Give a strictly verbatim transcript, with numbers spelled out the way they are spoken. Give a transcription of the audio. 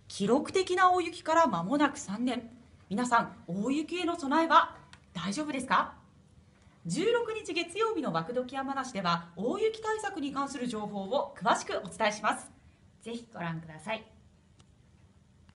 記録的な大雪から間もなくさんねん。皆さん、大雪への備えは大丈夫ですか？じゅうろくにち月曜日の枠時山梨では大雪対策に関する情報を詳しくお伝えします。 ぜひご覧ください。